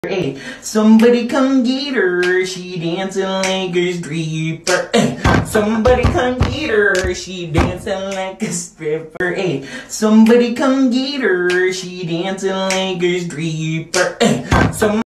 Hey, somebody come get her, she dancing like a stripper. Hey, somebody come get her, she dancing like a stripper. Hey, somebody come get her, she dancing like a stripper. Hey,